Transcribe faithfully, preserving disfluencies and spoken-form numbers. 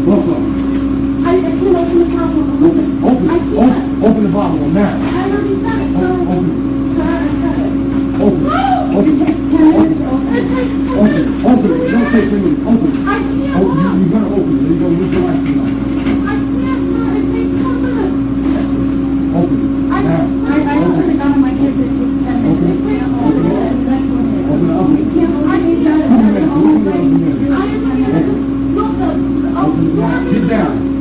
What's up? I, I can't open the bottle. Open, open, I open, can't. open the bottle now. I already said it, sir. Open it. Sir, I said it. Open it. No! Open it. Can I just open it? Open it. Open it. Don't take three minutes. Open it. I can't. Oh, you, you're gonna open it. You're gonna lose your life tonight. I can't, sir. It takes ten minutes. Open it. I, Now. I, I opened the gun on my kids. It takes ten minutes. I can't open it. That's what it is. Open it. Open it. I can't open it. Two minutes. Two minutes. I am not. Look, the, oh, Open it now. Sit down.